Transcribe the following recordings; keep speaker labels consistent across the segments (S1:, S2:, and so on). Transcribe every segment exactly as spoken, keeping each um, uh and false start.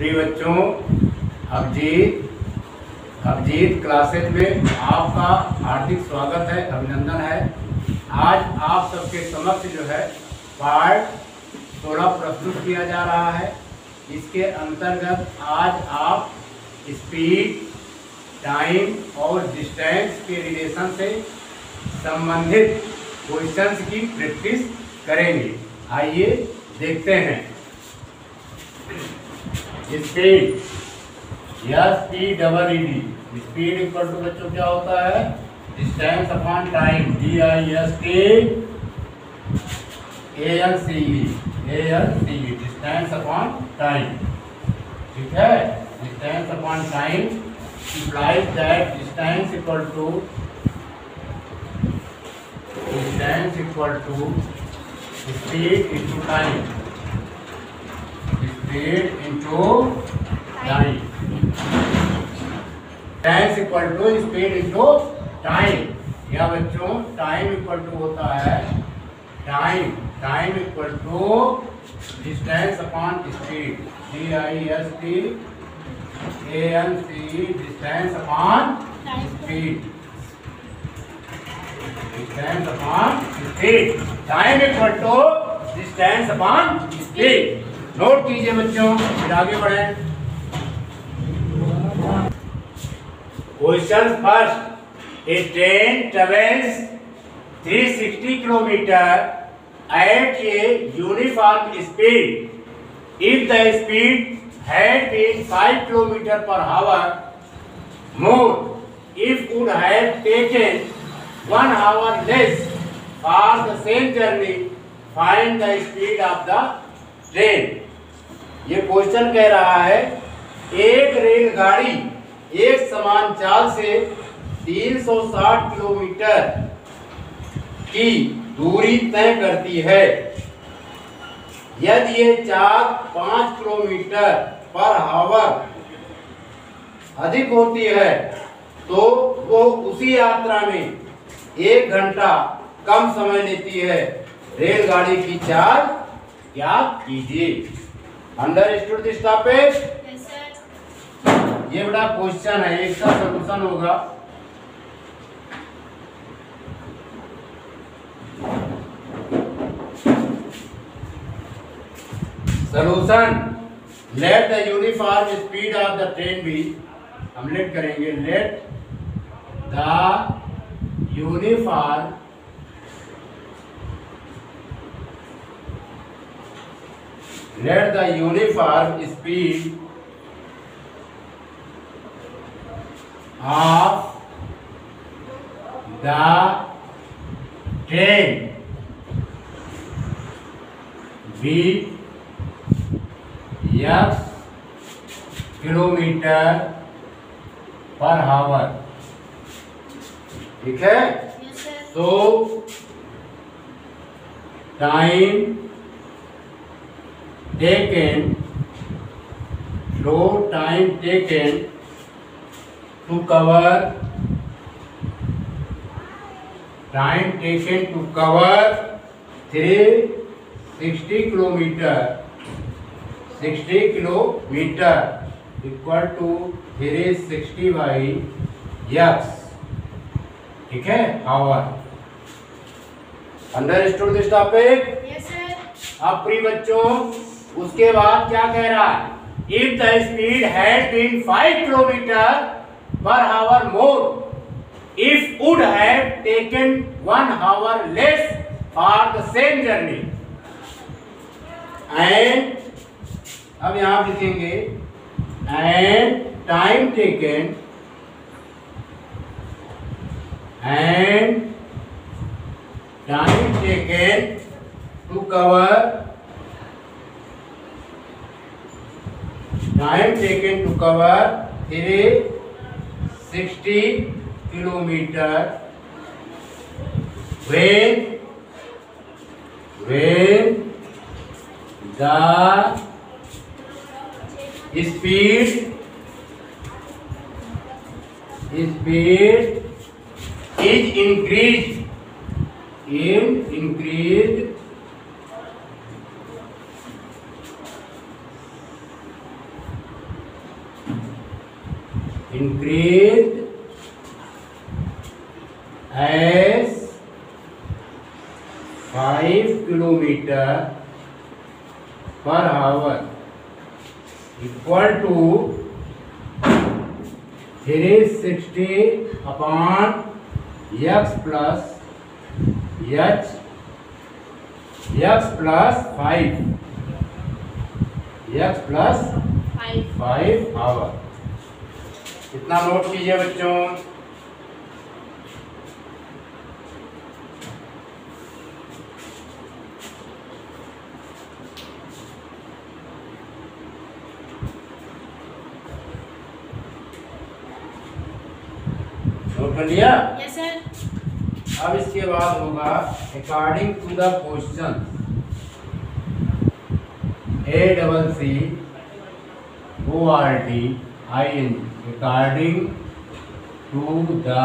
S1: प्रिय बच्चों, अभिजीत अभिजीत क्लासेज में आपका हार्दिक स्वागत है, अभिनंदन है। आज आप सबके समक्ष जो है पार्ट सोलह प्रस्तुत किया जा रहा है। इसके अंतर्गत आज आप स्पीड, टाइम और डिस्टेंस के रिलेशन से संबंधित क्वेश्चंस की प्रैक्टिस करेंगे। आइए देखते हैं। Speed, S P double E D, speed equal to बच्चों क्या होता है? Distance upon time, D I S T A L C E, A L C E, distance upon time. ठीक है, distance upon time implies that distance equal to distance equal to speed into time, speed into time, distance equal to speed into time। या बच्चों time equal to होता है time time equal to distance upon speed, D I S T A N C, distance upon speed, distance upon speed, time equal to distance upon speed. Note कीजिए बच्चों, फिर आगे बढ़े। Question first, a train travels three sixty kilometre at a uniform speed if the speed had been five kilometers per hour more, if would have taken one hour less for the same journey, find the speed of the train। ये question कह रहा है एक रेलगाड़ी एक समान चाल से तीन सौ साठ किलोमीटर की दूरी तय करती है। यदि ये चाल पाँच किलोमीटर पर आवर अधिक होती है तो वो उसी यात्रा में एक घंटा कम समय लेती है। रेलगाड़ी की चाल ज्ञात कीजिए। Understood this topic? ये बड़ा क्वेश्चन है, इसका सॉल्यूशन होगा। Solution, let the uniform speed of the train B, हम लेट करेंगे, let the uniform let the uniform speed of the train B X kilometre per hour. ठीक है, तो टाइम टेकन लो time taken to cover time taken to cover three sixty kilometre sixty kilometre equal to three sixty by X. ठीक है, hour. Understood this topic? Yes sir. अब प्रिय बच्चों, उसके बाद क्या कह रहा है? If the speed had been five kilometre per hour more, if would have taken one hour less for the same journey, and अब यहां लिखेंगे and time taken and time taken to cover time taken to cover three sixty kilometre when when the speed speed is increased in increased increased as five kilometer per hour equal to three sixty upon x plus h x plus five x plus five hour. इतना note कीजिए बच्चों। Note कर लिया?
S2: Yes sir.
S1: अब इसके बाद होगा according to the question A double C O R D I N according to the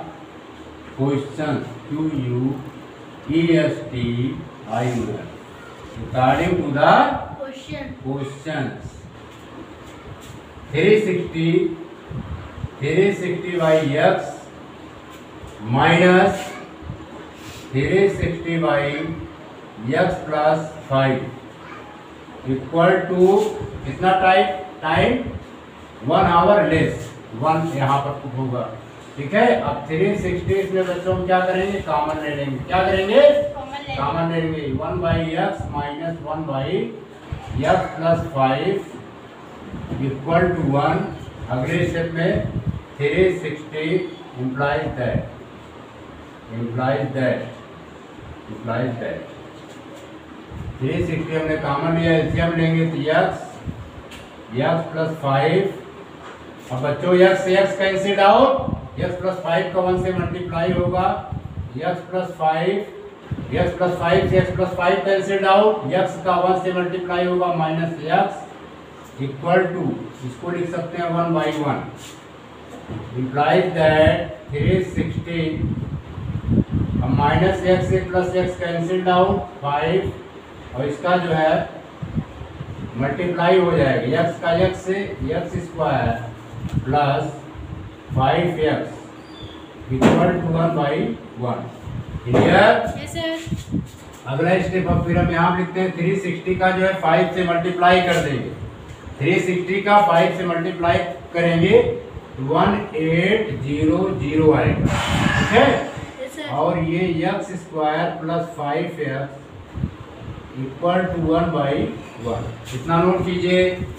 S1: question Q U E S T I N according to the
S2: question
S1: questions three sixty three sixty by x minus three sixty by x plus five equal to कितना time time one hour less one यहाँ पर कुछ होगा। ठीक है, अब three sixty इसमें बच्चों हम क्या करेंगे, कॉमन ले लेंगे। क्या करेंगे, कॉमन ले लेंगे। One by X minus one by X plus five equal to one. अगले स्टेप में three sixty implies that implies that implies that three sixty हमने कॉमन लिया, एलसीएम लेंगे तो एक्स एक्स प्लस फाइव। अब बच्चों एक्स से X cancel out, X plus five का वन से मल्टीप्लाई होगा, X plus five X plus five से X plus five cancel out, X का वन से मल्टीप्लाई होगा माइनस एक्स इक्वल टू, इसको लिख सकते हैं one by one. Implies that three sixty अब माइनस एक्स से plus X cancel out five, और इसका जो है मल्टीप्लाई हो जाएगा x का x से X square plus five X equal to one by one. Clear?
S2: Yes sir.
S1: अगला स्टेप अब फिर हम यहाँ लिखते हैं थ्री सिक्सटी का जो है फाइव से मल्टीप्लाई कर देंगे। थ्री सिक्सटी का फाइव से मल्टीप्लाई करेंगे वन एट जीरो जीरो आएगा। ठीक है,
S2: यस सर।
S1: और ये X square plus five X equal to one by one. इतना नोट कीजिए।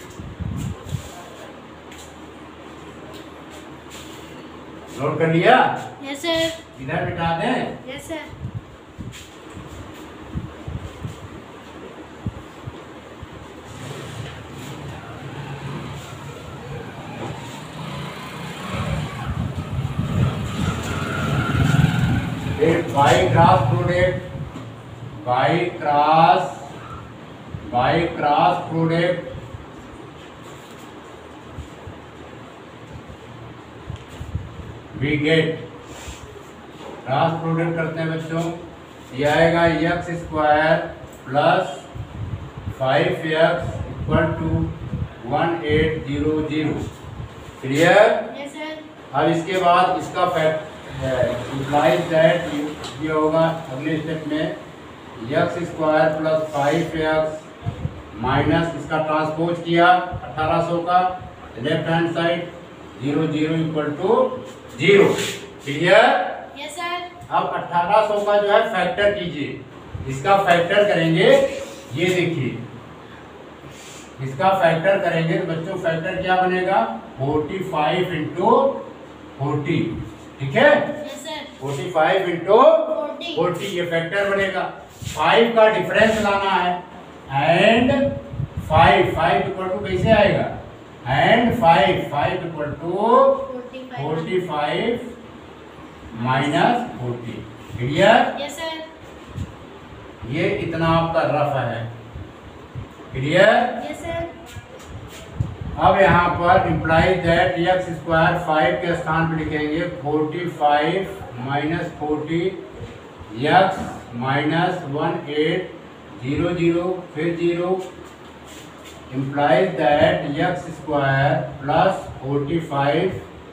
S1: नोट कर लिया?
S2: Yes sir.
S1: इधर मिटा दें।
S2: Yes sir.
S1: By cross product by cross by cross product we get, cross product करते हैं बच्चों, ये आएगा X square plus five X equal to one eight zero zero. Clear?
S2: Yes sir.
S1: अब इसके बाद इसका फैक्ट इम्प्लाइज दैट ये होगा अगले स्टेप में X square plus five X minus इसका ट्रांसपोज किया अठारह सौ का left hand side zero zero equal to zero. Clear?
S2: Yes sir.
S1: अब अठारह सौ का जो है फैक्टर कीजिए। इसका फैक्टर करेंगे, ये देखिए इसका फैक्टर करेंगे तो बच्चों फैक्टर क्या बनेगा, फोर्टी फाइव इंटू फोर्टी। ठीक है,
S2: yes sir.
S1: Forty five into forty ये फैक्टर बनेगा। फाइव का डिफरेंस लाना है and five five equal to कैसे आएगा, and five five equal to forty five minus forty. Clear?
S2: Yes sir.
S1: ये इतना आपका रफ है। क्लियर?
S2: Yes sir.
S1: अब यहाँ पर imply that X square five के स्थान पर लिखेंगे forty five minus forty X minus one eight zero zero फिर zero implies that X square plus forty five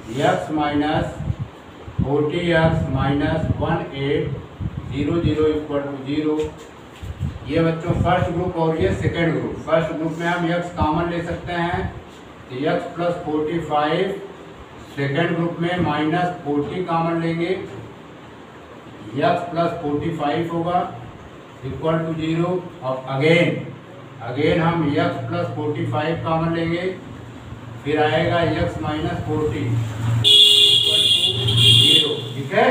S1: X minus forty X minus one eight zero zero equal to zero. ये बच्चों first group और ये second group. First group में हम x common ले सकते हैं तो X plus forty five, second group में माइनस फोर्टी कॉमन लेंगे, एक्स प्लस फोर्टी फाइव होगा इक्वल टू जीरो। और अगेन अगेन हम X plus forty five common लेंगे, फिर आएगा X minus forty equal to zero. ठीक है।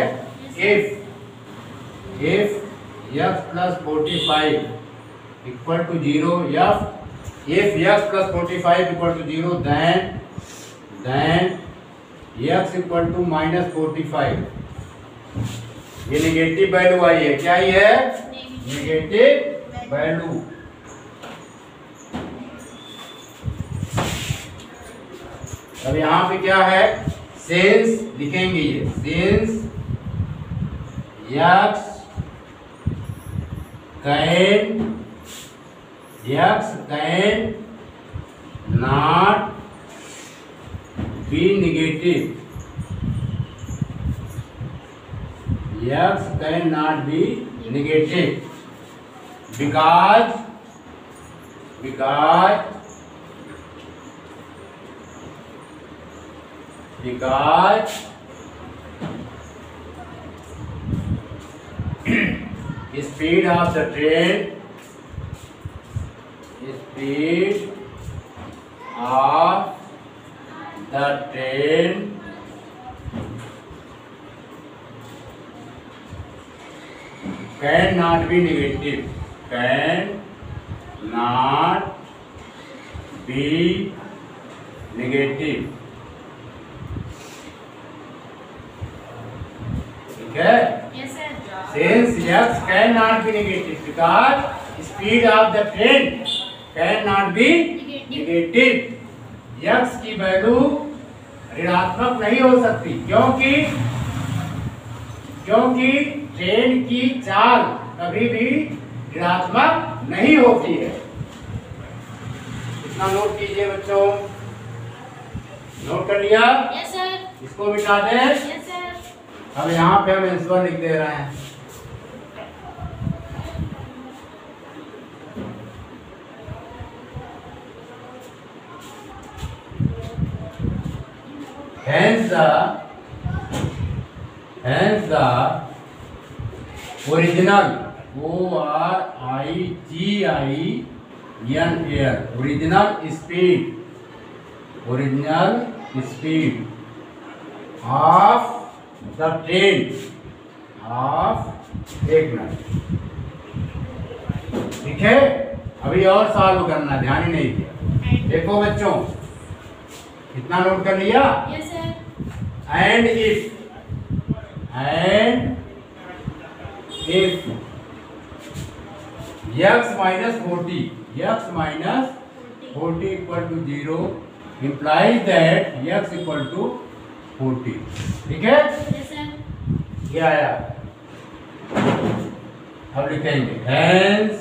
S1: If if X plus forty five equal to zero, F if X plus forty five equal to zero then then X equal to minus forty five. ये negative value आई है। क्या ये है? Negative value. अब यहाँ पे क्या है? सिंस लिखेंगे ये, since X can X can not be negative, X can not be negative because because because speed of the train speed of the train cannot be negative, can not be negative।
S2: Yes, sir.
S1: Since x cannot be negative because speed of the train cannot be negative, x की वैल्यू ऋणात्मक नहीं हो सकती क्योंकि क्योंकि train की चाल कभी भी ऋणात्मक नहीं होती है। इतना नोट कीजिए बच्चों। नोट कर लिया?
S2: Yes, sir.
S1: इसको मिटा दें।
S2: Yes, sir.
S1: अब यहाँ पे हम आंसर लिख दे रहे हैं। Hence the hence the original O R I G I N A L original speed original speed of the train of एक मिनट। ठीक है। अभी और सॉल्व करना, ध्यान ही नहीं दिया। देखो बच्चों, कितना नोट कर लिया?
S2: Yes, sir.
S1: And if and if X minus forty X minus forty equal to zero implies that x equal to forty. ठीक है।
S2: Yes, sir.
S1: क्या आया? अब लिखेंगे hence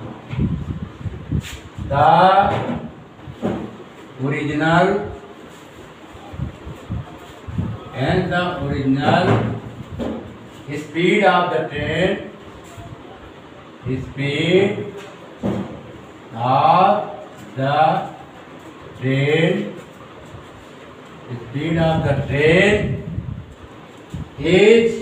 S1: the original and the original speed of the train speed of the train speed of the train is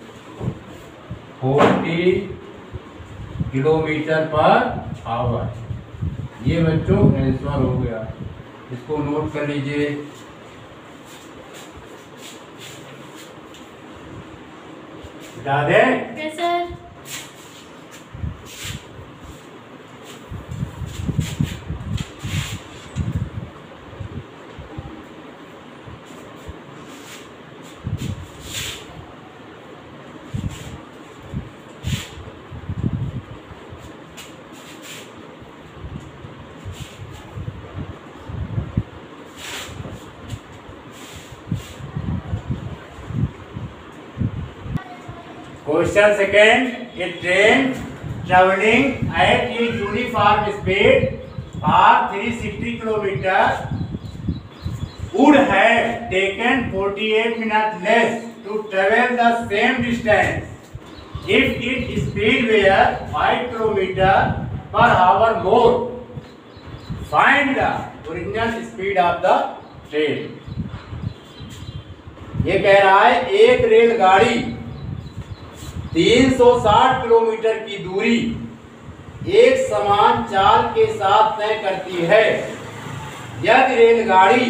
S1: forty kilometre per hour. ये बच्चों answer हो गया। इसको नोट कर लीजिए। बता दें?
S2: Yes, sir.
S1: Question second, a train traveling at a uniform speed for three hundred sixty kilometers would have taken forty-eight minutes less to travel the same distance if its speed were five kilometers per hour more. Find the original speed of the train. ये कह रहा है एक रेलगाड़ी तीन सौ साठ kilometre की दूरी एक समान चाल के साथ तय करती है। यदि रेलगाड़ी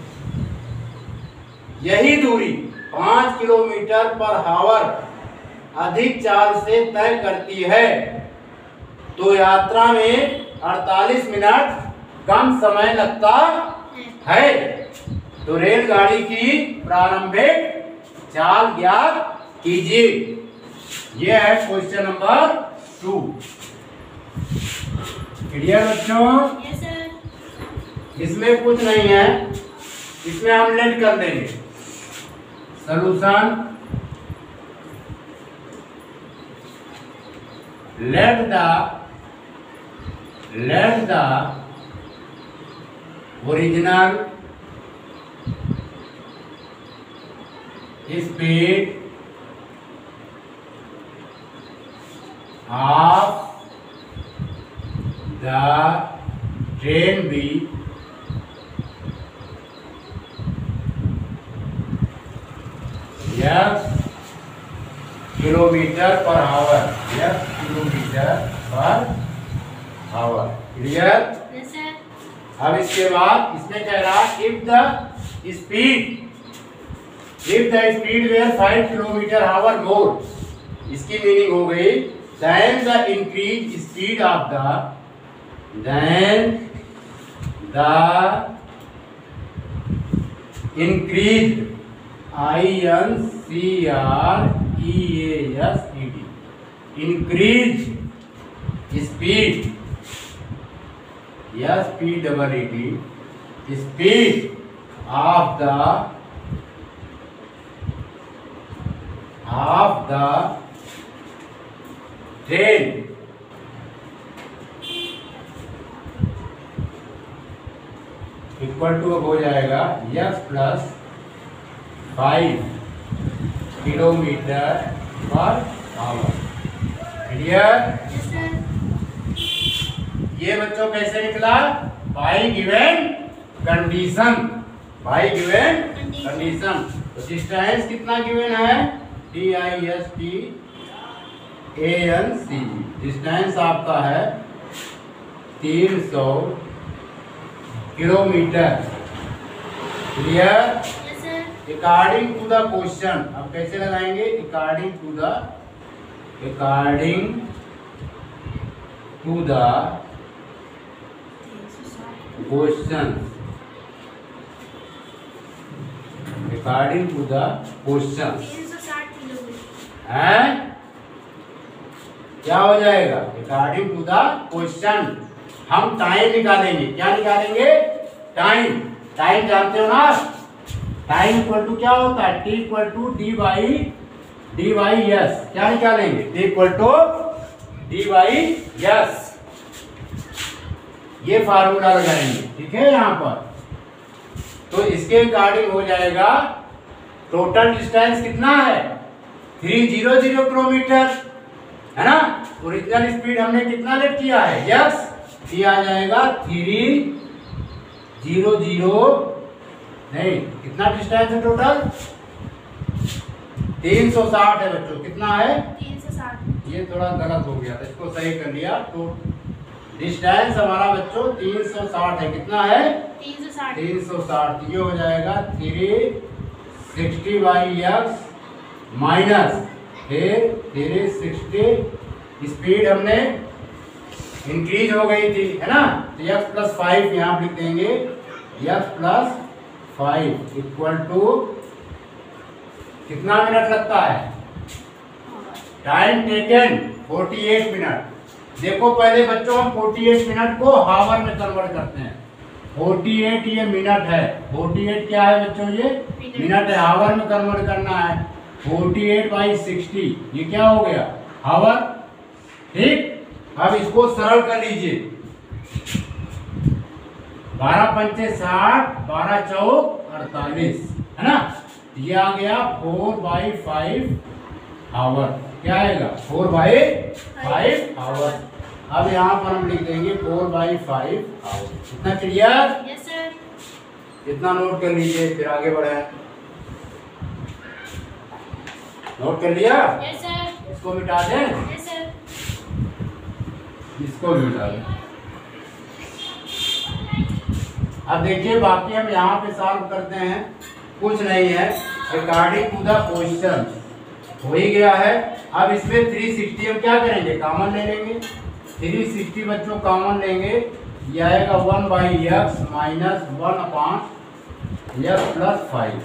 S1: यही दूरी पाँच किलोमीटर पर आवर अधिक चाल से तय करती है तो यात्रा में अड़तालीस मिनट कम समय लगता है। तो रेलगाड़ी की प्रारंभिक चाल ज्ञात कीजिए। यह है क्वेश्चन नंबर टू। क्लियर बच्चों?
S2: Yes, sir.
S1: इसमें कुछ नहीं है, इसमें हम लेट कर देंगे solution. Let the let the original speed of the train be yes kilometer per hour, yes kilometer per hour. Clear?
S2: Yes, sir.
S1: अब इसके बाद इसमें कह रहा if the speed if the speed were five kilometer hour more, इसकी meaning हो गई then the increased speed of the then the increased I N C R E A S E D increased speed S P double E D speed of the of the train equal to अब हो जाएगा yes plus five kilometre per hour. Clear?
S2: Yes, sir.
S1: ये बच्चों कैसे निकला? By given condition, by given condition. तो distance कितना given है? D I S T A N C. Distance आपका है तीन सौ kilometre. Clear?
S2: Yes, sir.
S1: According to the question, अब कैसे लगाएंगे? According to the according to the question according to the question
S2: तीन सौ साठ किलोमीटर।
S1: है क्या हो जाएगा? अकॉर्डिंग टू द क्वेश्चन हम टाइम निकालेंगे। क्या निकालेंगे? टाइम। टाइम जानते हो ना? टाइम इक्वल टू क्या होता है? T equal to D by D by S. क्या निकालेंगे? T equal to D by S. ये फार्मूला लगाएंगे, ठीक है यहाँ पर। तो इसके अकॉर्डिंग हो जाएगा टोटल डिस्टेंस कितना है? थ्री जीरो जीरो किलोमीटर है ना। ओरिजिनल स्पीड हमने कितना लेट किया है? यस। ये आ जाएगा थ्री जीरो जीरो नहीं, कितना डिस्टेंस है टोटल? तीन सौ साठ है बच्चों। कितना है?
S2: तीन सौ साठ।
S1: ये थोड़ा गलत हो गया था, इसको सही कर लिया। तो डिस्टेंस हमारा बच्चों तीन सौ साठ है। कितना है?
S2: तीन सौ साठ।
S1: तीन सौ साठ। ये हो जाएगा three sixty by X minus फिर थ्री सिक्सटी। स्पीड हमने इंक्रीज हो गई थी है ना। तो एक्स प्लस फाइव यहाँ लिख देंगे। X plus five equal to कितना मिनट लगता है? Time taken forty eight minute. देखो पहले बच्चों हम अड़तालीस मिनट को हावर में कन्वर्ट करते हैं। अड़तालीस ये मिनट है। अड़तालीस क्या है बच्चों? ये मिनट है। हावर में कन्वर्ट करना है। अड़तालीस बाई सिक्सटी ये क्या हो गया? हावर। ठीक। अब इसको सरल कर लीजिए। बारह पंचे साठ, बारह चौक अड़तालीस, है ना। ये आ गया फोर बाई फाइव आवर। क्या आएगा? Four by five hour. अब यहाँ पर हम लिख देंगे फोर बाई फाइव आवर। इतना क्लियर?
S2: Yes sir.
S1: इतना नोट कर लीजिए, फिर आगे बढ़े। नोट कर लिया?
S2: Yes sir.
S1: इसको मिटा दें,
S2: यस सर।
S1: इसको भी मिटा दें। अब देखिए बाकी हम यहाँ पे सॉल्व करते हैं, कुछ नहीं है, अकॉर्डिंग टू द क्वेश्चन हो ही गया है। अब इसमें थ्री सिक्सटी हम क्या करेंगे? कॉमन ले लेंगे। थ्री सिक्सटी बच्चों कॉमन लेंगे, यह आएगा one by X minus one upon X plus five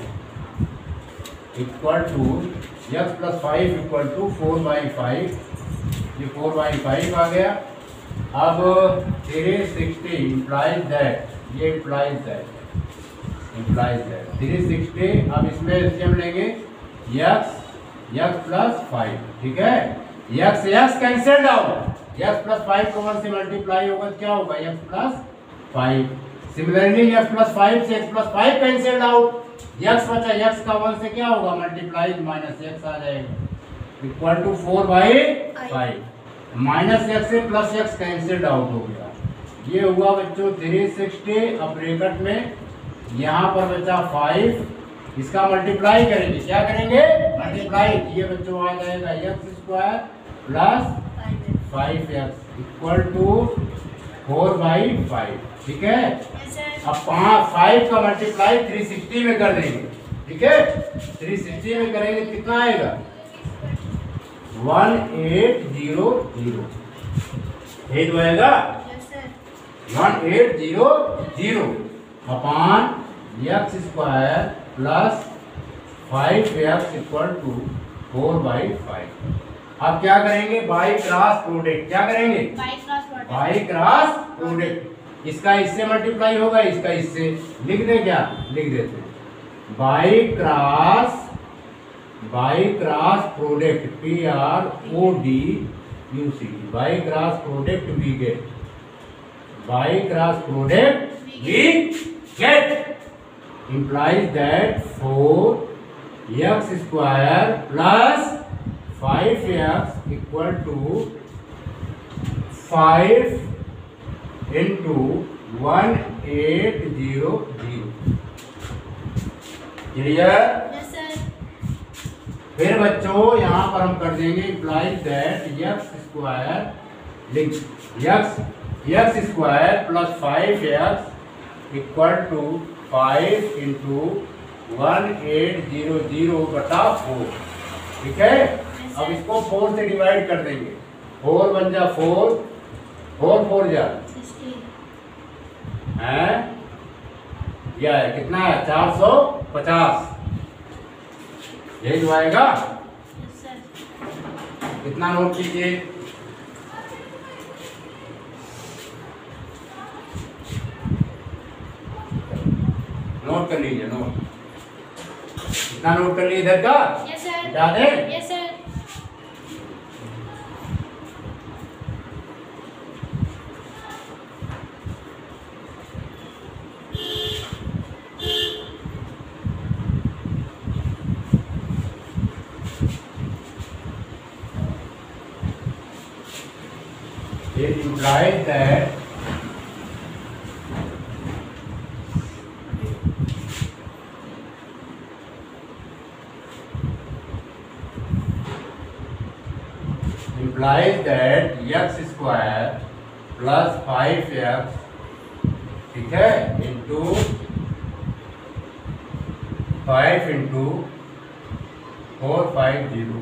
S1: equal to X plus five equal to four by five. ये फोर बाई फाइव आ गया। अब थ्री सिक्सटी इम्प्लाइज दैट, ये implies that implies that three sixty. अब इसमें से हम लेंगे एक्स एक्स प्लस फाइव, ठीक है। X X cancel out, X plus five को वन से मल्टीप्लाई होगा तो क्या होगा? X plus five. Similarly X plus five से X plus five cancel out, X बचा, एक्स का वन से क्या होगा? मल्टीप्लाई, माइनस एक्स आ जाएगा equal to four by five. Minus x से प्लस एक्स कैंसिल आउट हो गया। ये हुआ बच्चों थ्री सिक्सटी। अब ब्रैकेट में यहाँ पर बचा फाइव, इसका मल्टीप्लाई करेंगे। क्या करेंगे? मल्टीप्लाई। ये बच्चों आ जाएगा X square plus five X equal to four by five, ठीक है।
S2: Yes sir.
S1: अब पाँच फाइव का मल्टीप्लाई थ्री सिक्सटी में कर देंगे, ठीक है। थ्री सिक्सटी में करेंगे कितना आएगा? One eight zero zero. ये तो आएगा
S2: yes sir.
S1: One eight zero zero upon X square plus five X equal to four by five. अब क्या करेंगे? By cross product. क्या करेंगे?
S2: By cross product.
S1: By cross product. इसका इससे मल्टीप्लाई होगा, इसका इससे। लिख दे क्या? लिख देते हैं by cross by cross product, P R O D U C, by cross product we get, by cross product we get implies that four X square plus five X equal to five into one eight zero zero. Clear?
S2: Yes sir.
S1: फिर बच्चों यहाँ पर हम कर देंगे implies that X square लिख X X square plus five X equal to five into one eight zero zero बटा four, ठीक है। अब इसको फोर से डिवाइड कर देंगे। फोर वन जा फोर, फोर फोर जा है, यह है कितना है? चार सौ पचास। यही जो आएगा।
S2: Yes sir.
S1: कितना नोट कीजिए? नोट कर लीजिए, नोट। कितना नोट कर लीजिए इधर का?
S2: Yes sir.
S1: बता दे।
S2: Yes sir.
S1: It implies that implies that x square plus five X, ठीक है, into five into four five zero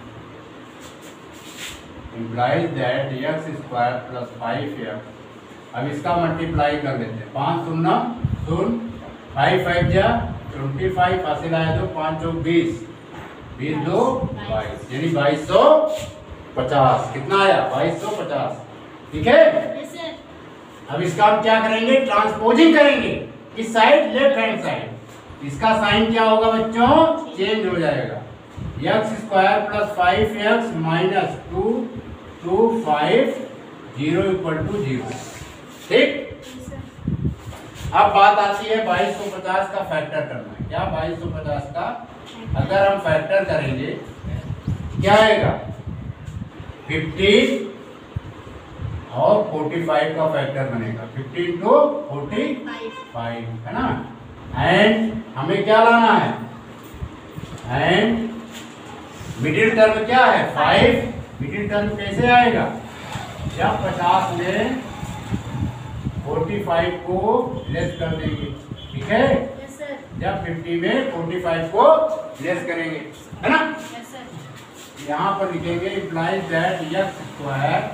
S1: implies that x square plus five X. अब इसका मल्टीप्लाई कर लेते हैं। पाँच शून्य शून्य, फाइव फाइव जा ट्वेंटी फाइव, हासिल आया दो, पाँच चौक बीस, बीस दो बाईस, यानी बाईस सौ पचास। कितना आया? बाईस सौ पचास, ठीक है।
S2: Yes sir.
S1: अब इसका हम क्या करेंगे? ट्रांसपोजिंग करेंगे। इस साइड लेफ्ट हैंड साइड, इसका साइन क्या होगा बच्चों? चेंज हो जाएगा। X square plus five X minus two two five zero equal to zero, ठीक। अब बात आती है बाईस सौ पचास का फैक्टर करना है। क्या बाईस सौ पचास का अगर हम फैक्टर करेंगे क्या आएगा? फिफ्टीन और फोर्टी फाइव का फैक्टर बनेगा। फिफ्टीन टू फोर्टी फाइव है ना। एंड हमें क्या लाना है? एंड मिडिल टर्म क्या है? फाइव। मिडिल टर्म कैसे आएगा? जब पचास में फोर्टी फाइव को लेस कर देंगे, ठीक है?
S2: Yes sir.
S1: जब फिफ्टी में फोर्टी फाइव को लेस करेंगे, है ना?
S2: Yes sir.
S1: यहाँ पर लिखेंगे implies that X square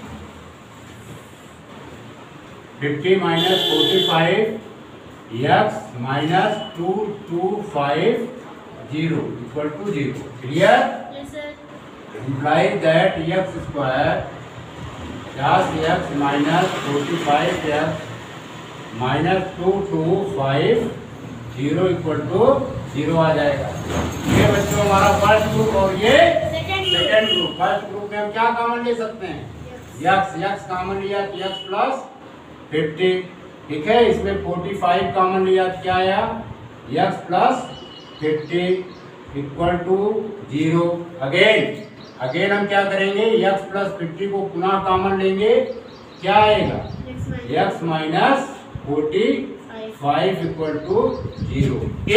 S1: fifty minus forty five X minus two two five zero equal to zero. Clear?
S2: Yes sir.
S1: Implies that X square plus X minus forty five X minus two two five zero equal to zero आ जाएगा। ये बच्चों हमारा first group और ये
S2: second
S1: second group. First group में हम क्या कॉमन ले सकते हैं? एक्स एक्स कॉमन लिया तो एक्स प्लस फिफ्टी, ठीक है? इसमें फोर्टी फाइव कॉमन लिया तो क्या आया? X plus fifty equal to zero. Again again हम क्या करेंगे? x प्लस फिफ्टी को पुनः कॉमन लेंगे, क्या आएगा? x minus forty five equal to zero.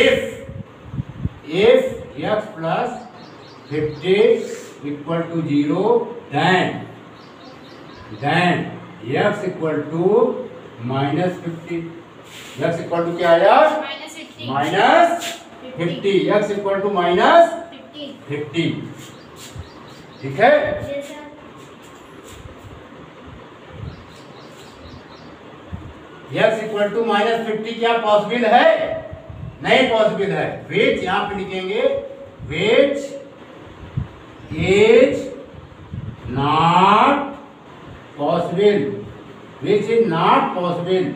S1: If if x plus fifty equal to zero then then x equal to minus fifty. x equal to क्या आया?
S2: Minus fifty.
S1: Minus fifty. x equal to minus
S2: fifty.
S1: Fifty, ठीक है?
S2: Yes sir.
S1: X equal to minus fifty क्या possible है? नहीं possible है। Which यहाँ पे लिखेंगे which is not possible. Which is not possible.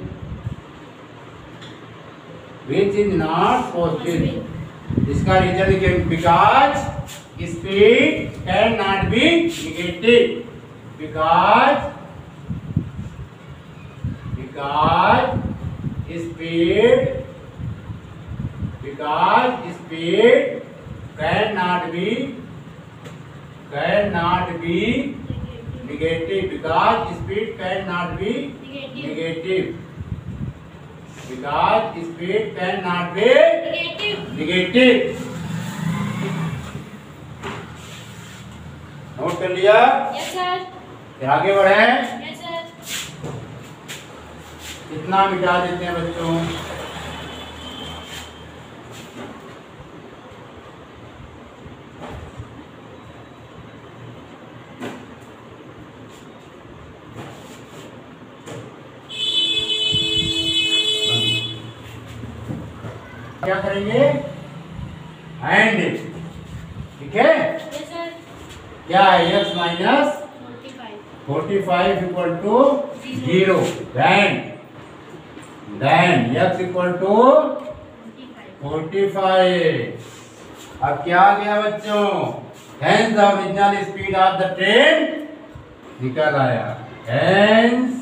S1: Which is not possible. इसका रीजन लिखेंगे because speed cannot be negative because because speed because speed cannot be cannot be negative because speed cannot be negative because speed cannot be
S2: negative.
S1: negative। Note कर लिया?
S2: Yes sir.
S1: फिर आगे बढ़े।
S2: Yes sir.
S1: कितना मिटा देते हैं बच्चों? क्या करेंगे? एंड, ठीक है?
S2: Yes sir.
S1: क्या है? X minus
S2: forty five.
S1: Forty five equal to zero. Then then X equal to forty five. अब क्या आ गया बच्चों? Hence the original speed of the train निकल आया। Hence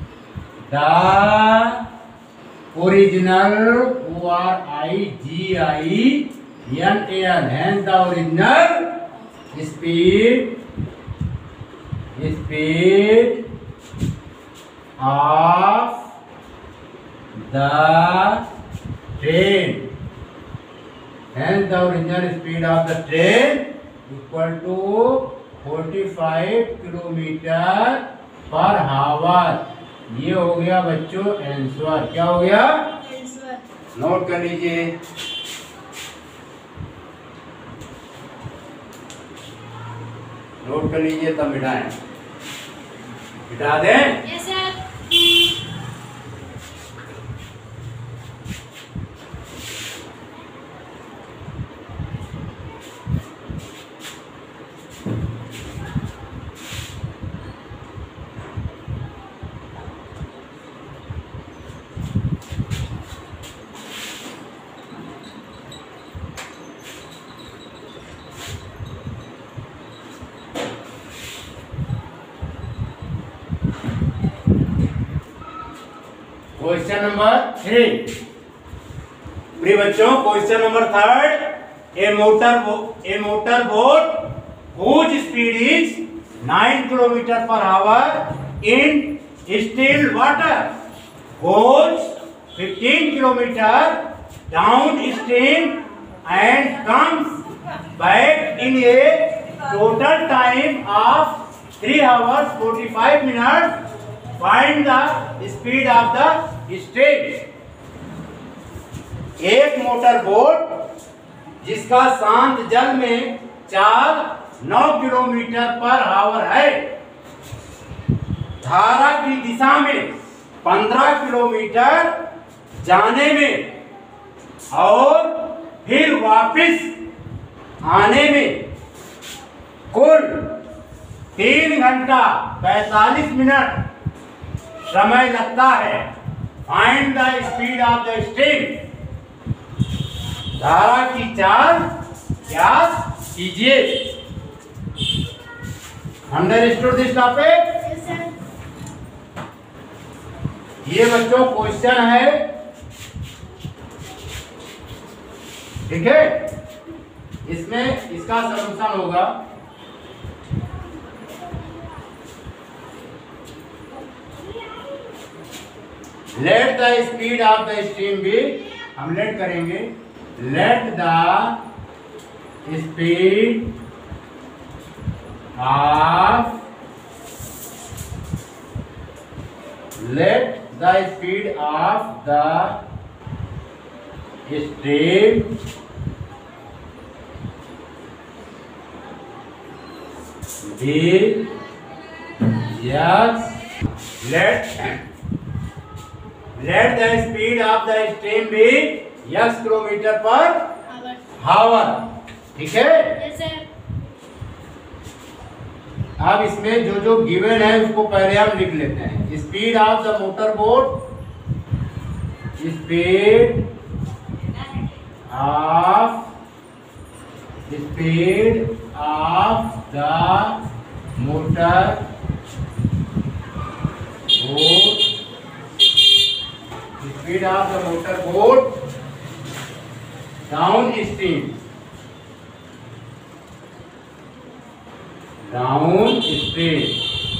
S1: the original O R I G I N A L hence the original speed speed of the train and the original speed of the train equal to forty-five kilometre per hour. ये हो गया बच्चों answer. क्या हो गया? Note कर लीजिए। Note कर लीजिए तब मिटाएं। मिटा दें?
S2: Yes sir.
S1: Question number three. प्रिय बच्चों, question number third, A motor A motor boat whose speed is nine kilometer per hour in still water goes fifteen kilometer downstream and comes back in a total time of three hours forty-five minutes. Find the speed of the stream. एक motor boat जिसका शांत जल में चाल नौ kilometre per our है, धारा की दिशा में पंद्रह किलोमीटर जाने में और फिर वापस आने में कुल तीन घंटा पैंतालीस मिनट समय लगता है। Find the speed of the stream. धारा की चाल ज्ञात कीजिए। Understood this topic?
S2: Yes, sir.
S1: ये बच्चों क्वेश्चन है, ठीक है। इसमें इसका सॉल्यूशन होगा let the speed of the stream be, हम लेट करेंगे, let the speed of let the speed of the stream be yes let let the speed of the stream be yes kilometre per
S2: Hour.
S1: Hour, ठीक है।
S2: Yes, sir.
S1: अब इसमें जो जो given है उसको पहले हम लिख लेते हैं। Speed of the motor boat, speed of speed of the motor boat, speed of the motor boat downstream, downstream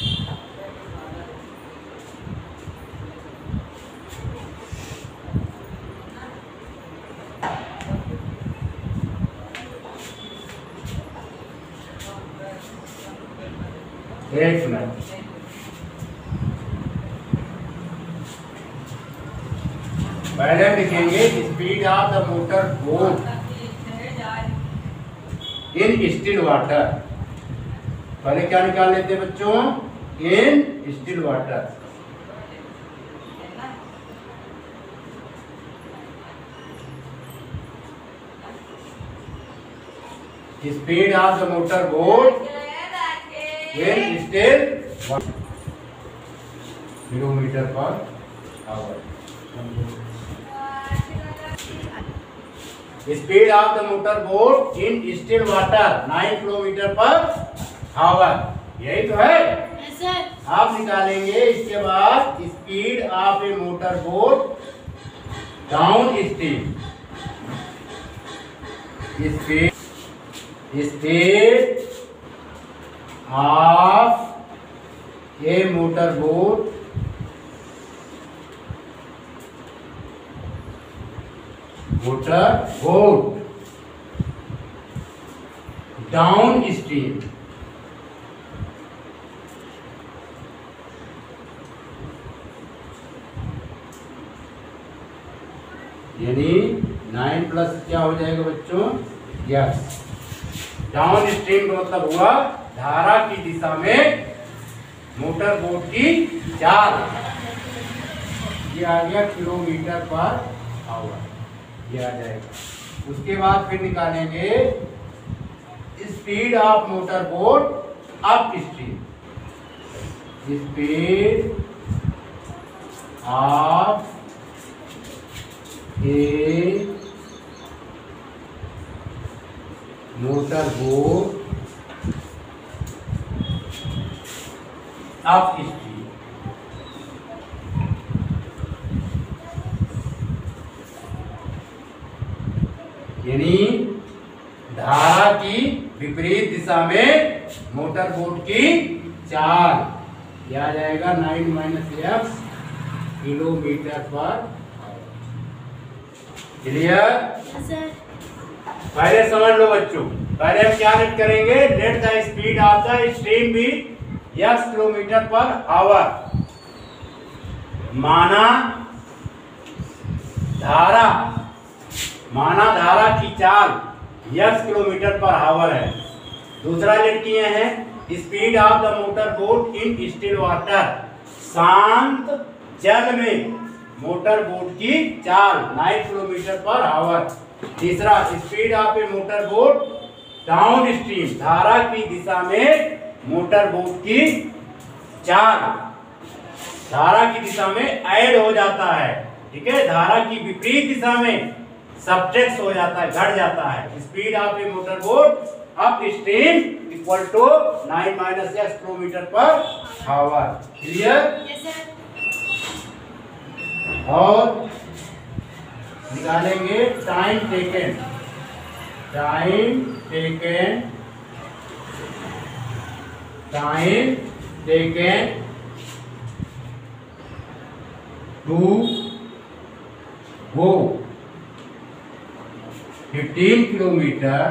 S1: एक मिनट, पहले लिखेंगे speed of the motor boat in still water. पहले क्या निकाल लेते हैं बच्चों? In still water. Speed of the motor boat in still kilometre per hour. Speed of the motor boat in still water nine kilometre per hour, यही तो है।
S2: Yes, sir.
S1: आप निकालेंगे इसके बाद speed of a motor boat downstream, speed speed of a motor boat motor boat downstream, यानी nine plus क्या हो जाएगा बच्चों? यस। डाउन स्ट्रीम का मतलब हुआ धारा की दिशा में मोटर बोट की चाल। ये आ गया किलोमीटर पर आवर, ये आ जाएगा। उसके बाद फिर निकालेंगे speed of motor boat upstream, speed of a motor boat upstream. यानी धारा की विपरीत दिशा में मोटर बोट की चाल क्या आ जाएगा nine minus X kilometre per. Clear?
S2: Yes, sir.
S1: पहले समझ लो बच्चों, पहले हम क्या लिख करेंगे, let the speed of the stream be X kilometre per hour. माना धारा माना धारा की चाल एक्स किलोमीटर पर आवर है। दूसरा लिख किए हैं speed of the motor boat in still water, शांत जल में मोटर बोट की चाल नाइन किलोमीटर पर आवर। तीसरा speed of a motor boat downstream, धारा की दिशा में मोटर बोट की चाल धारा की दिशा में ऐड हो जाता है। ठीक है, धारा की विपरीत दिशा में सब्ट्रैक्ट हो जाता है, घट जाता है। Speed of a motor boat upstream equal to nine minus X kilometre per hour. Clear?
S2: Yes, sir.
S1: और निकालेंगे time taken time taken time taken to go fifteen kilometre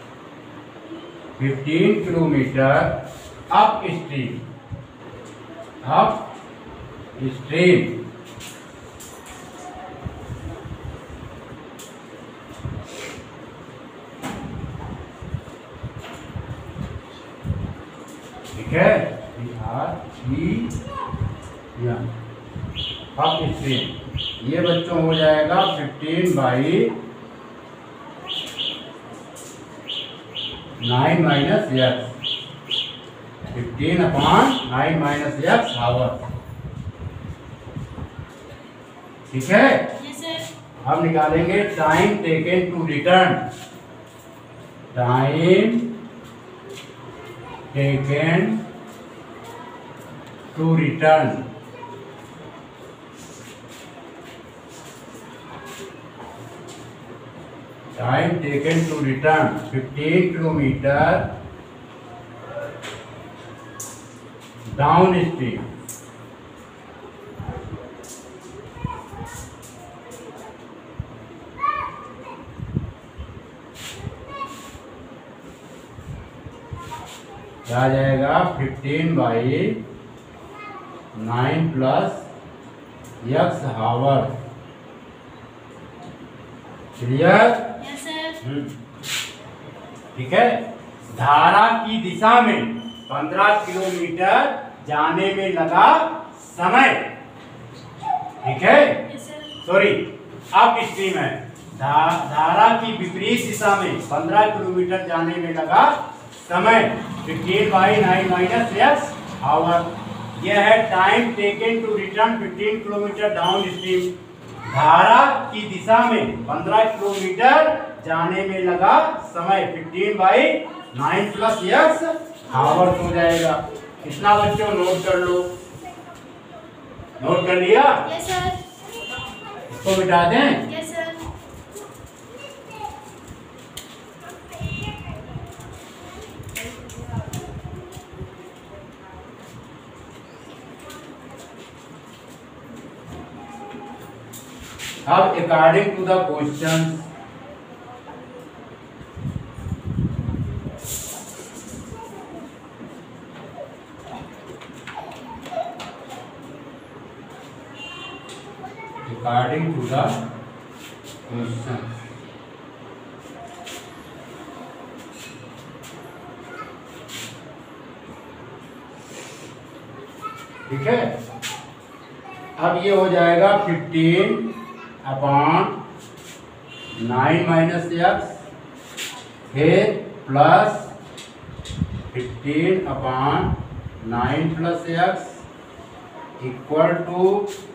S1: fifteen kilometre upstream upstream. ठीक है, upstream ये बच्चों हो जाएगा fifteen by nine minus x, fifteen upon nine minus x hour. ठीक है,
S2: Yes, sir.
S1: अब निकालेंगे time taken to return time taken to return. Time taken to return fifteen kilometre downstream. क्या आ जाएगा fifteen by nine plus X hour. Clear?
S2: Yes, sir.
S1: ठीक है, धारा की दिशा में पंद्रह किलोमीटर जाने में लगा समय। ठीक है,
S2: Yes, sir.
S1: Sorry upstream है, धा, धारा की विपरीत दिशा में पंद्रह किलोमीटर जाने में लगा समय fifteen by nine minus x hour. यह है time taken to return fifteen kilometre downstream, धारा की दिशा में पंद्रह किलोमीटर जाने में लगा समय fifteen by nine plus x hour हो जाएगा। कितना बच्चों नोट कर लो, नोट कर लिया?
S2: Yes, sir.
S1: इसको मिटा दें।
S2: Yes, sir.
S1: अब according to the question according to the question ठीक है, अब ये हो जाएगा fifteen upon nine minus x फिर plus fifteen upon nine plus x equal to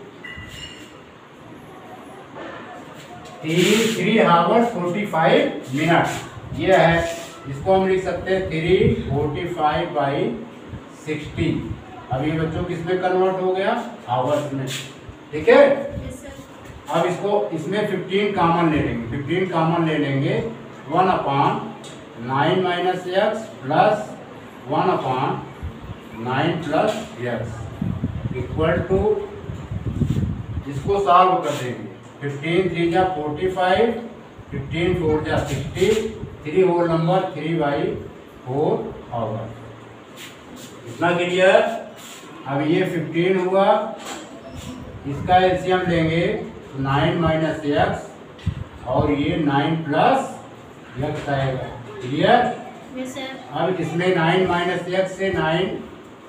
S1: three three hour forty five minute. ये है, इसको हम लिख सकते हैं three forty five by sixty. अब ये बच्चों किस में कन्वर्ट हो गया? आवर्स में। ठीक है,
S2: Yes, sir.
S1: अब इसको इसमें फिफ्टीन कॉमन ले लेंगे, फिफ्टीन कॉमन ले लेंगे, one upon nine minus x plus one upon nine plus x equal to, इसको सॉल्व कर देंगे, फिफ्टीन थ्री जा फोर्टी फाइव, फिफ्टीन फोर जा sixty, three whole number three by four होगा। इतना क्लियर। अब ये फिफ्टीन हुआ, इसका एलसीएम लेंगे तो नाइन माइनस एक्स और ये नाइन प्लस एक्स आएगा। क्लियर।
S2: Yes sir.
S1: अब इसमें नाइन माइनस एक्स से नाइन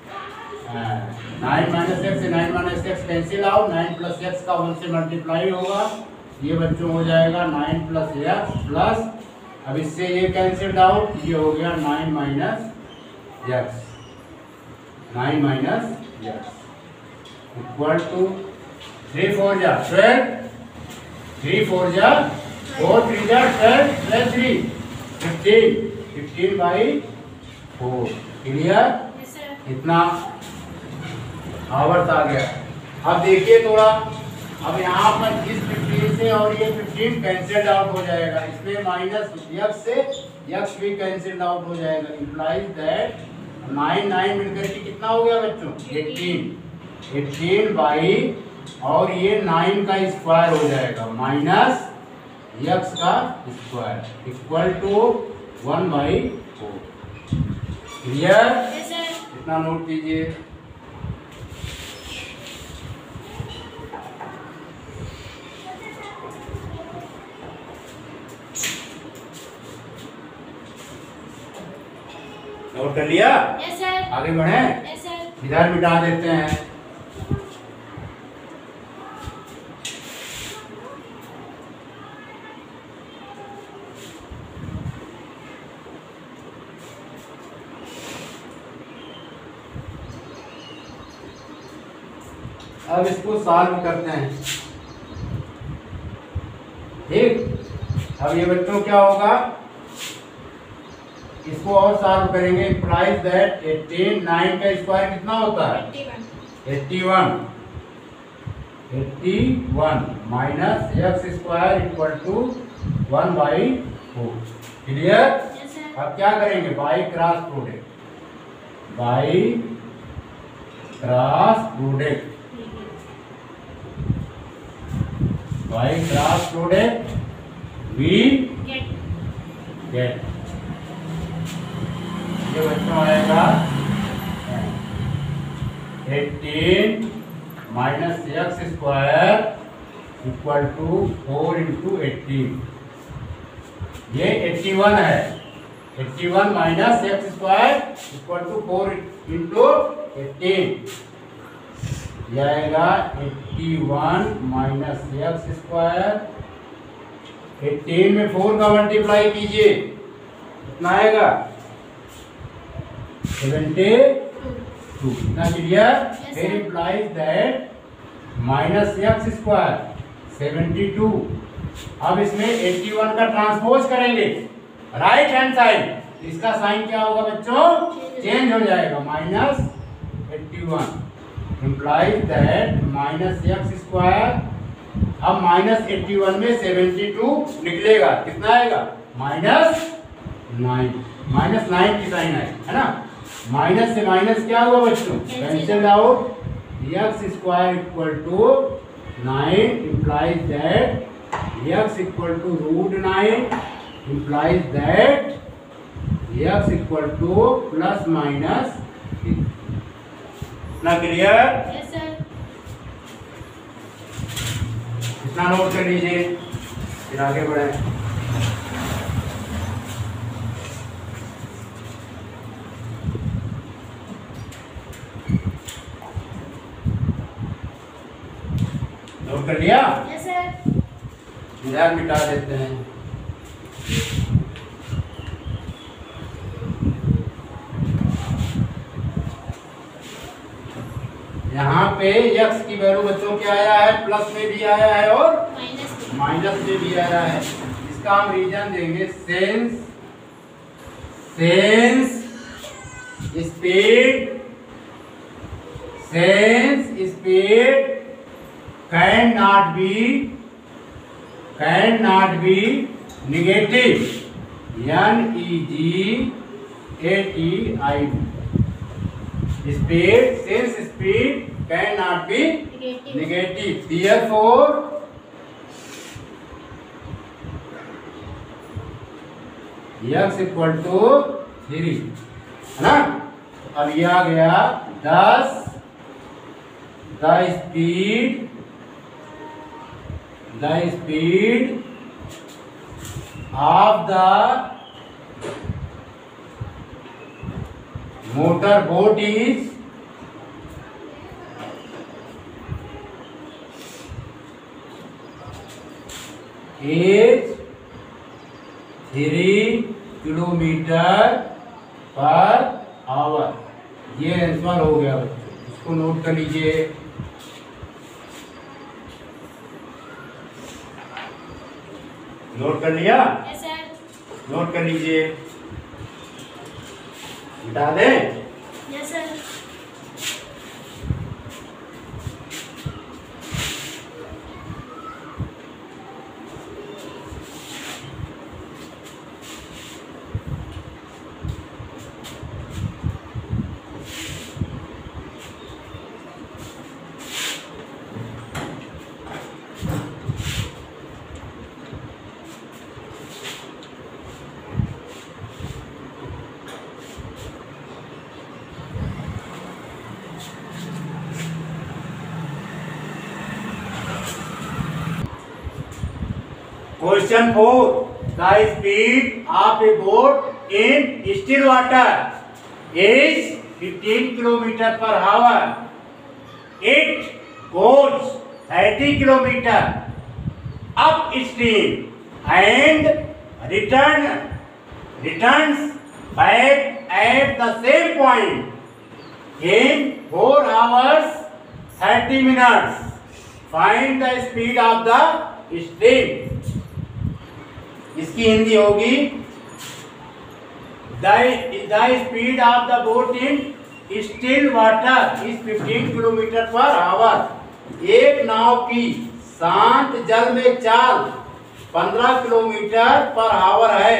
S1: नाइन माइनस एक्स से nine minus x cancel out, nine plus x का वन से मल्टीप्लाई होगा, ये बच्चों हो जाएगा नाइन प्लस एक्स प्लस, अब इससे ये कैंसिल आउट, ये हो गया nine minus x, nine minus x equal to three four जा ट्वेल्व, थ्री फोर जा फोर थ्री जा twelve plus three fifteen, fifteen by four. Clear.
S2: Yes sir.
S1: इतना आवर्स आ गया। अब देखिए थोड़ा, अब यहाँ पर इस फिफ्टीन से और ये फिफ्टीन कैंसिल आउट हो जाएगा, इसमें माइनस एक्स से एक्स भी कैंसिल आउट हो जाएगा, इम्प्लाइज दैट नाइन नाइन मिलकर के कितना हो गया बच्चों, एटीन, एटीन बाई और ये नाइन का स्क्वायर हो जाएगा माइनस एक्स का square equal to one by four. Clear.
S2: Yes sir.
S1: इतना नोट कीजिए। नोट कर लिया।
S2: Yes sir.
S1: आगे बढ़े।
S2: Yes sir.
S1: इधर मिटा देते हैं। अब इसको सॉल्व करते हैं। ठीक। अब ये बच्चों क्या होगा, इसको और सॉल्व करेंगे, इम्प्लाइज दैट एटीन, नाइन का स्क्वायर कितना होता है, eighty one, eighty one minus x square equal to one by four. Clear.
S2: Yes sir.
S1: अब क्या करेंगे, by cross product, by cross product, by cross product we
S2: get.
S1: Get, ये बच्चों आएगा eighteen minus x square equal to four into eighteen, ये eighty one है, eighty one minus x square equal to four into eighteen, यह आएगा eighty one minus x square, eighteen में four का multiply कीजिए, कितना आएगा, सेवेंटी टू। इतना क्लियर। फिर implies that minus x square seventy two, अब इसमें एट्टी वन का ट्रांसपोज करेंगे राइट हैंड साइड, इसका साइन क्या होगा बच्चों, चेंज हो जाएगा, minus eighty one implies that minus x square, अब माइनस एट्टी वन में सेवेंटी टू निकलेगा, कितना आएगा, माइनस नाइन, माइनस नाइन की साइन आएगी, है ना, माइनस से माइनस क्या हुआ बच्चों, cancel out, x square equal to nine implies that x equal to root nine implies that x equal to plus minus, इतना क्लियर।
S2: Yes sir.
S1: इतना नोट कर लीजिए, फिर आगे बढ़े। नोट कर लिया।
S2: Yes sir.
S1: इधर मिटा देते हैं। यहाँ पे x की वैल्यू बच्चों क्या आया है, प्लस में भी आया है और
S2: माइनस
S1: माइनस में भी आया है, इसका हम रीजन देंगे, sense sense speed, sense speed can not be can not be negative N E G A T I speed since speed can not be
S2: Negative.
S1: Negative therefore x equal to three है ना। अब ये आ गया thus the speed the speed of the motor boat is is three kilometre per hour. ये answer हो गया बच्चों, इसको नोट कर लीजिए। नोट कर लिया?
S2: Yes, sir.
S1: नोट कर लीजिए, मिटा दें।
S2: Yes, sir.
S1: Question four. The speed of a boat in still water is fifteen kilometer per hour. It goes thirty kilometer upstream and return returns back at the same point in four hours thirty minutes. Find the speed of the stream. इसकी हिंदी होगी the speed of the boat in still water is fifteen kilometre per hour. एक नाव की शांत जल में चाल पंद्रह किलोमीटर पर आवर है।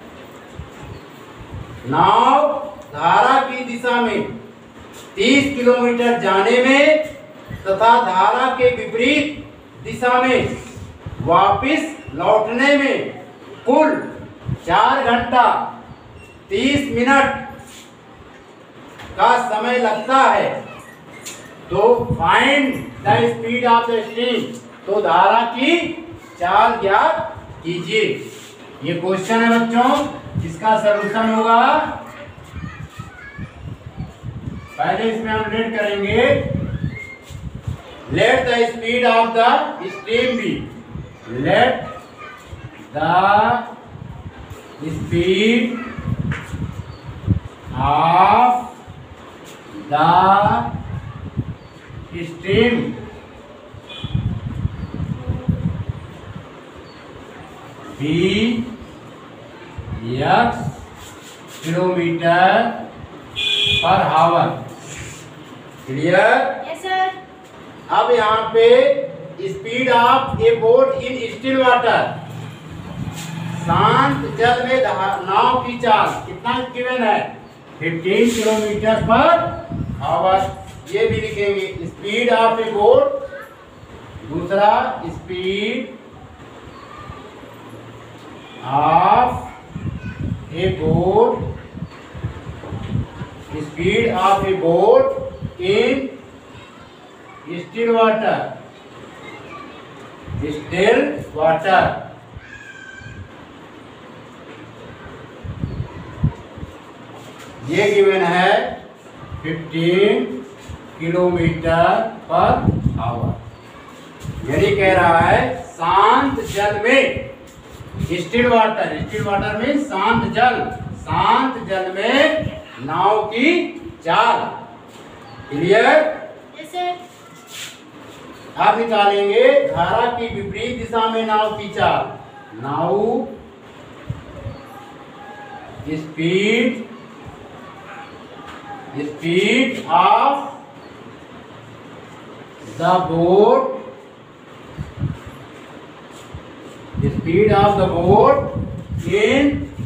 S1: नाव धारा की दिशा में तीस किलोमीटर जाने में तथा धारा के विपरीत दिशा में वापस लौटने में कुल चार घंटा तीस मिनट का समय लगता है। तो find the speed of the stream, तो धारा की चाल ज्ञात कीजिए। ये क्वेश्चन है बच्चों, इसका सलूशन होगा, पहले इसमें हम रेड करेंगे। Let the speed of the stream be, let the speed of the stream be x kilometre per hour. Clear?
S2: Yes, sir.
S1: अब यहाँ पे speed of a boat in still water, शांत जल में नाव की चाल कितना गिवन है? Fifteen kilometre per hour. ये भी लिखेंगे स्पीड ऑफ ए बोट। दूसरा speed of a boat, speed of a boat in still water, still water. ये गिवन है फिफ्टीन किलोमीटर पर आवर। यानी कह रहा है शांत जल में स्टिल वाटर, स्टिल वाटर में शांत जल, शांत जल में नाव की चाल। क्लियर?
S2: Yes, sir.
S1: आप निकालेंगे धारा की विपरीत दिशा में नाव की चाल। नाव speed speed of the boat speed of the boat in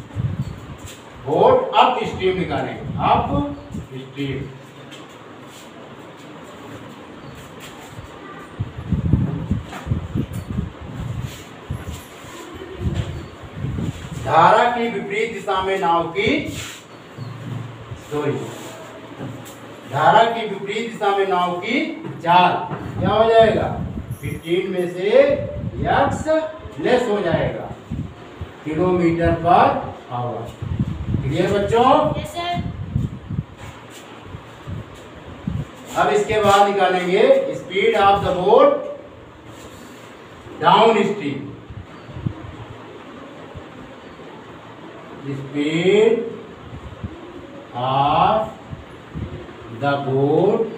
S1: boat upstream निकालेंगे, अप स्ट्रीम। धारा की विपरीत दिशा में नाव की सॉरी धारा की विपरीत दिशा में नाव की चाल क्या हो जाएगा, पंद्रह में से एक्स लेस हो जाएगा, किलोमीटर पर आवर। क्लियर बच्चों?
S2: Yes sir.
S1: अब इसके बाद निकालेंगे speed of the boat downstream. Speed of the boat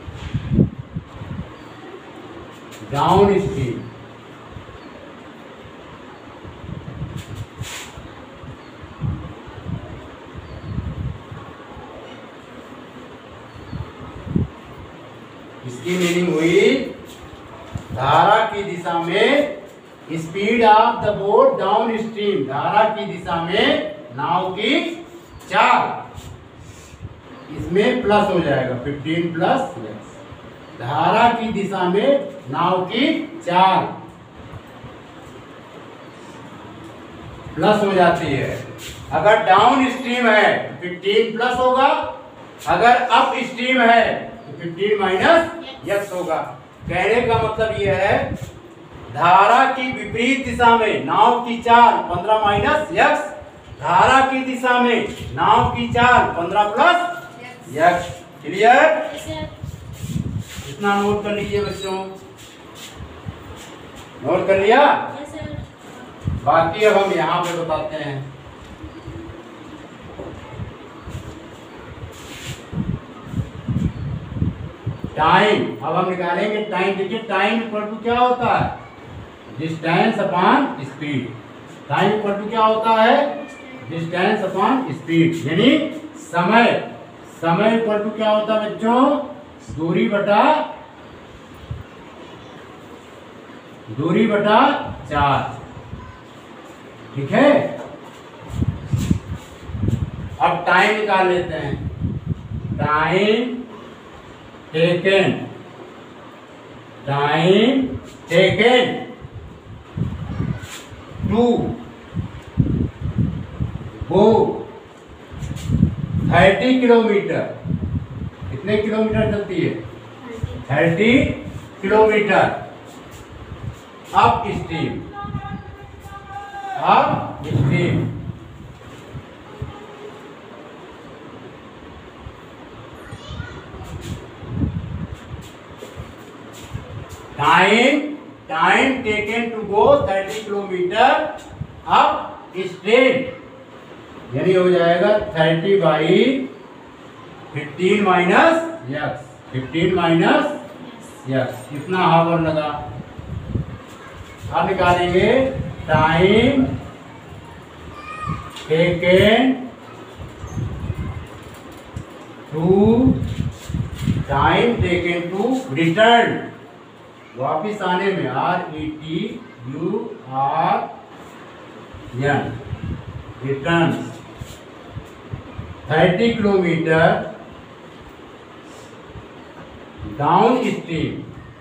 S1: downstream. इसकी मीनिंग हुई धारा की दिशा में speed of the boat downstream, धारा की दिशा में नाव की चाल, इसमें प्लस हो जाएगा पंद्रह प्लस एक्स। धारा की दिशा में नाव की चाल प्लस हो जाती है। अगर डाउन स्ट्रीम है तो पंद्रह प्लस होगा, अगर अप स्ट्रीम है तो पंद्रह माइनस एक्स होगा। कहने का मतलब यह है धारा की विपरीत दिशा में नाव की चाल पंद्रह माइनस एक्स, धारा की दिशा में नाव की चाल पंद्रह plus x. Clear?
S2: Yes sir.
S1: इतना नोट कर लीजिए बच्चों, नोट कर लिया?
S2: Yes sir.
S1: बाकी अब हम यहाँ पे बताते हैं। टाइम, अब हम निकालेंगे टाइम। देखिए टाइम इक्वल टू क्या होता है, distance upon speed. Time equal to क्या होता है, डिस्टेंस अपॉन स्पीड, यानी समय। समय इक्वल टू क्या होता है बच्चों, दूरी बटा दूरी बटा चार। ठीक है? अब टाइम निकाल लेते हैं। Time taken, time taken to go thirty kilometre. कितने किलोमीटर चलती है, thirty kilometre upstream, upstream. Time time taken to go thirty kilometre upstream, यानी हो जाएगा thirty by fifteen minus x, fifteen minus x. कितना hour लगा? अब निकालेंगे time taken to time taken to return, वापिस आने में, R E T U R N, return thirty kilometre downstream.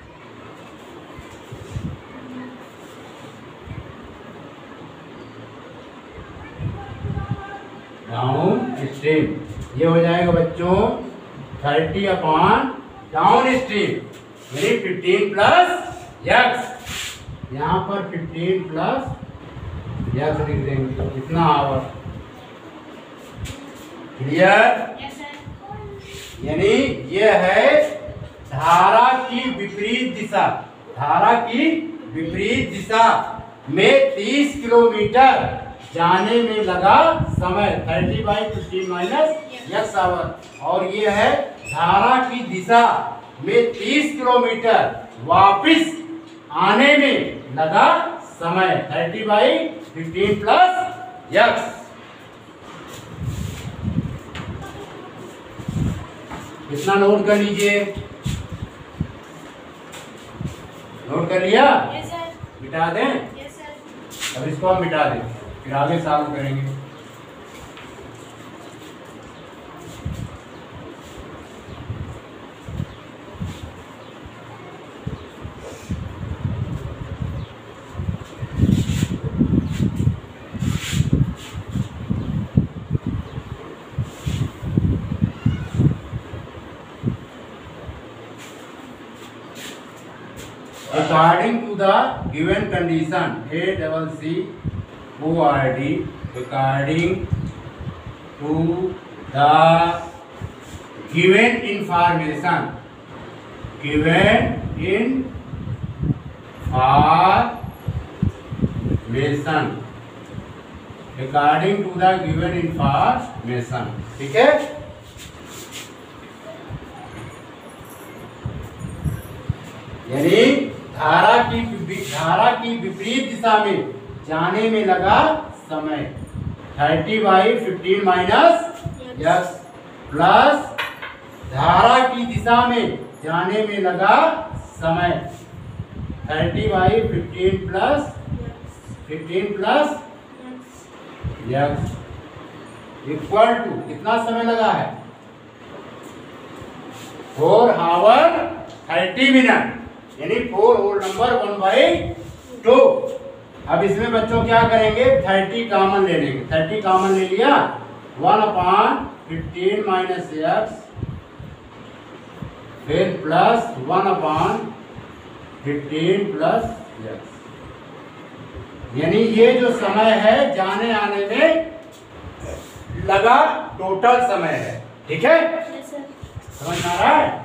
S1: Down stream ये हो जाएगा बच्चों थर्टी अपॉन डाउन स्ट्रीम, यानी फिफ्टीन प्लस एक्स। यहाँ पर फिफ्टीन प्लस एक्स लिख देंगे, कितना आवर। क्लियर?
S2: Yes sir.
S1: यानी ये है धारा की विपरीत दिशा, धारा की विपरीत दिशा में तीस किलोमीटर जाने में लगा समय, thirty by fifteen minus x hour. और ये है धारा की दिशा में तीस किलोमीटर वापिस आने में लगा समय, thirty by fifteen plus x. इतना नोट कर लीजिए, नोट कर लिया?
S2: Yes sir.
S1: मिटा दें?
S2: Yes sir.
S1: अब इसको हम मिटा दें, फिर आगे सॉल्व करेंगे। According to the given condition, A double C O R D, according to the given information, given information, according to the given information, ठीक है। यानी धारा की धारा की विपरीत दिशा में जाने में लगा समय thirty by fifteen minus x plus धारा की दिशा में जाने में लगा समय thirty by fifteen plus fifteen plus x equal to कितना समय लगा है फोर हावर थर्टी मिनट, यानी four whole number one by two. अब इसमें बच्चों क्या करेंगे, थर्टी कॉमन ले लेंगे। थर्टी कॉमन ले लिया, one upon fifteen minus x फिर plus one upon fifteen plus x, यानी ये जो समय है जाने आने में लगा टोटल समय है, ठीक है। समझ में आ रहा है,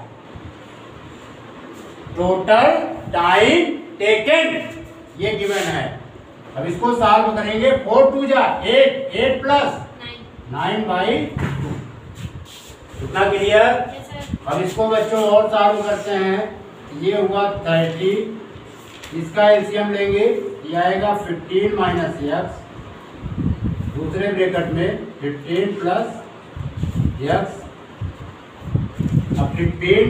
S1: टोटल टाइम टेकन ये गिवन है। अब इसको सॉल्व करेंगे, फोर टू जा eight, eight plus nine by two, कितना क्लियर। अब इसको बच्चों और सॉल्व करते हैं, ये हुआ थर्टी, इसका एलसीएम लेंगे, ये आएगा फिफ्टीन माइनस एक्स, दूसरे ब्रैकेट में फिफ्टीन प्लस एक्स, अब fifteen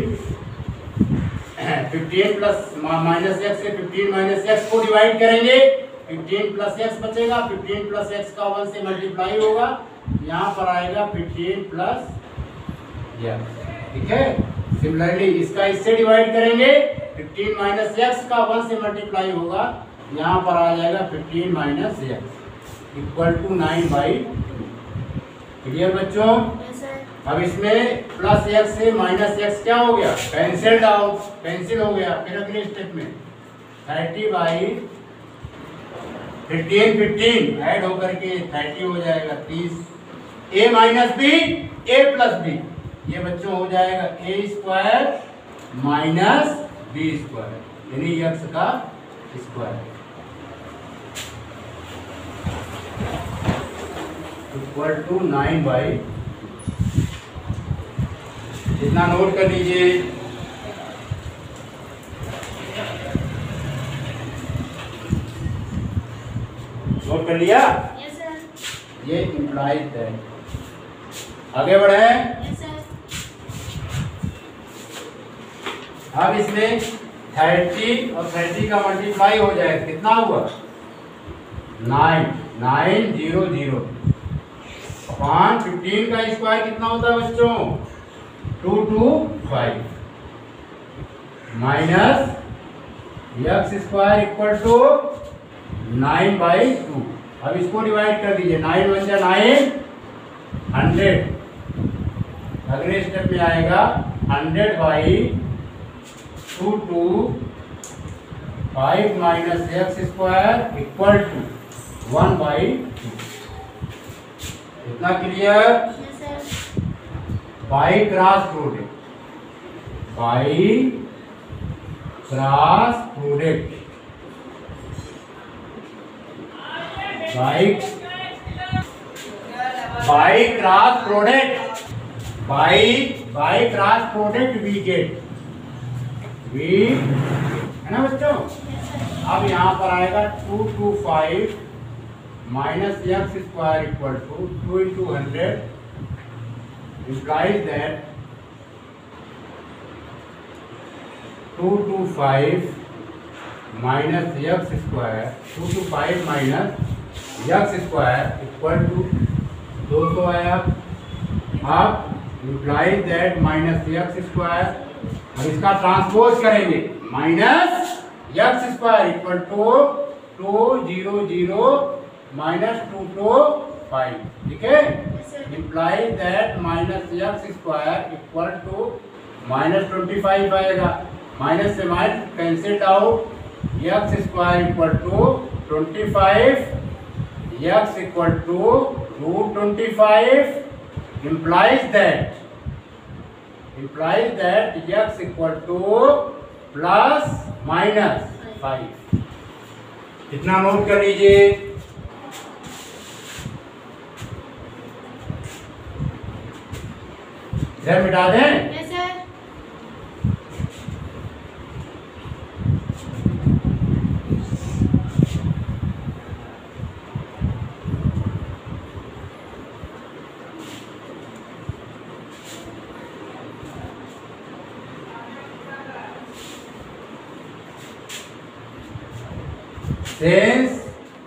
S1: fifteen plus minus x से फिफ्टीन माइनस एक्स को डिवाइड करेंगे, फिफ्टीन प्लस एक्स बचेगा, फिफ्टीन प्लस एक्स का वन से मल्टीप्लाई होगा, यहाँ पर आएगा फिफ्टीन प्लस एक्स, ठीक है। सिमिलरली इसका इससे डिवाइड करेंगे, फिफ्टीन माइनस एक्स का वन से मल्टीप्लाई होगा, यहाँ पर आ जाएगा fifteen minus x equal to nine by two. Clear बच्चों। अब इसमें प्लस एक्स से माइनस एक्स क्या हो गया, कैंसिल्ड आउट, कैंसिल हो गया। फिर अगले स्टेप में thirty by fifteen, fifteen add होकर के थर्टी हो जाएगा तीस, A minus B A plus B, ये बच्चों हो जाएगा A square minus B square, यानी एक्स का square equal to nine by, इतना नोट कर लीजिए। नोट कर लिया?
S3: Yes sir.
S1: ये इम्प्लाइज है। आगे बढ़े।
S3: Yes sir.
S1: अब इसमें थर्टी और थर्टी का मल्टीप्लाई हो जाए, कितना हुआ नाइन, नाइन जीरो जीरो पाँच, फिफ्टीन का स्क्वायर कितना होता है बच्चों, two two five minus x square equal to nine by two. अब इसको डिवाइड कर दीजिए, नाइन वन जा नाइन, हंड्रेड। अगले स्टेप में आएगा hundred by two two five minus x square equal to one by two. इतना clear.
S3: Yes sir.
S1: By cross product, by cross product, by by cross product, by by cross product we get, we है ना बच्चों। अब यहाँ पर आएगा two two five minus x square equal to two into hundred implies that two two five minus x square two two five minus x square equal to दो सौ आया। अब implies that minus x square, अब इसका transpose करेंगे, minus x square equal to two zero zero minus two two five, ठीक है। Implies that minus x square equal to minus twenty five आएगा, माइनस से minus cancelled out, x square equal to twenty five x equal to root twenty five implies that implies that x equal to plus minus five. इतना note कर लीजिए। इधर मिटा दें।
S3: yes, sir.
S1: Since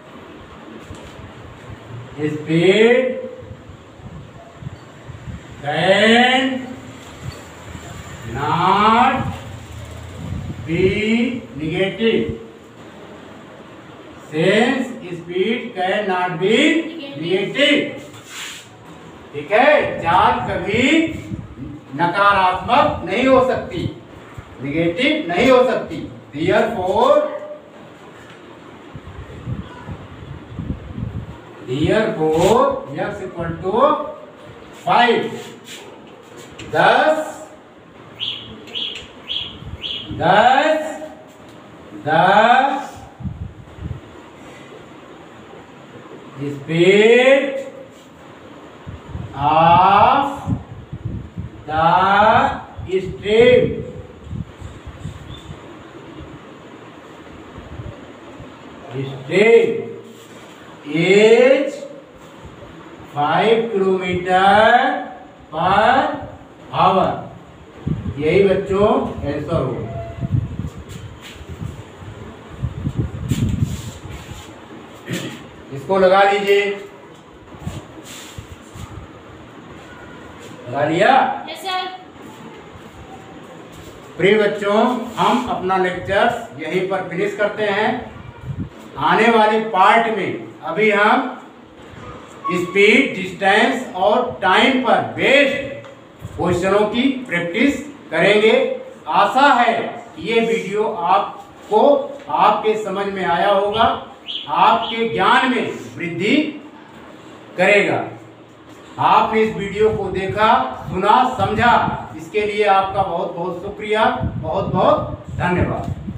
S1: speed can not be negative, since speed can not be negative, ठीक है, चाल कभी नकारात्मक नहीं हो सकती, नेगेटिव नहीं हो सकती। Therefore Therefore, x equal to five. Thus, thus, thus, the speed of the stream stream is five kilometre per hour. यही बच्चों आंसर हो। इसको लगा लीजिए, लगा लिया।
S3: yes, sir.
S1: प्रिय बच्चों, हम अपना लेक्चर यहीं पर फिनिश करते हैं। आने वाले पार्ट में अभी हम स्पीड, डिस्टेंस और टाइम पर बेस्ड क्वेश्चनों की प्रैक्टिस करेंगे। आशा है कि ये वीडियो आपको आपके समझ में आया होगा, आपके ज्ञान में वृद्धि करेगा। आपने इस वीडियो को देखा, सुना, समझा, इसके लिए आपका बहुत बहुत शुक्रिया, बहुत बहुत धन्यवाद।